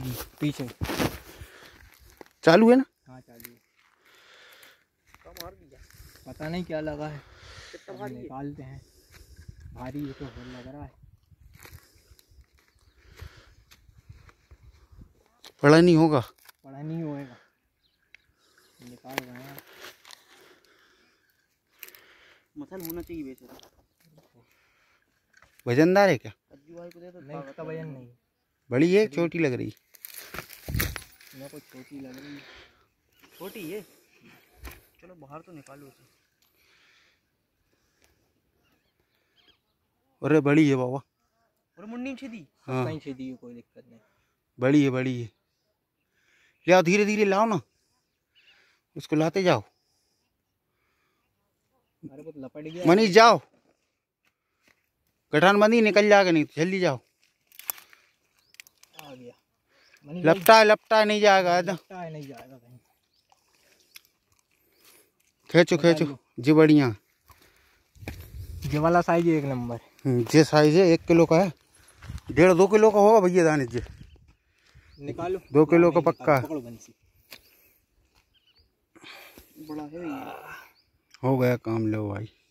पीछे चालू है ना? हाँ चालू है। कम मार दिया, पता नहीं क्या लगा है, कितना भारी निकालते हैं। भारी है तो लग रहा है। बड़ा नहीं होगा, बड़ा नहीं होएगा, निकाल रहे हैं। मसल होना चाहिए वैसे तो। वजनदार है क्या? नहीं इसका वजन नहीं। बड़ी है छोटी लग रही? मेरे को छोटी लग रही है। छोटी है, चलो बाहर तो निकालो उसे। अरे बड़ी है बाबा। और मुंडी में छेदी? हाँ कहीं छेदी है, कोई दिक्कत नहीं। बड़ी है बड़ी है। ले आओ, धीरे धीरे लाओ ना, उसको लाते जाओ। अरे वो लपट गया। मनीष जाओ, गठान बंदी निकल जाएगा, नहीं तो जल्दी जाओ। आ गया। लपटा नहीं जाएगा, नहीं जाएगा कहीं। खींचो खींचो जी, बढ़िया। ये वाला साइज एक नंबर। ये साइज है 1 किलो का है, 1.5-2 किलो का होगा भैया दानिश जी। निकालो 2 किलो का पक्का। पकड़ो बंसी। बड़ा है ये। हो गया काम, लो भाई।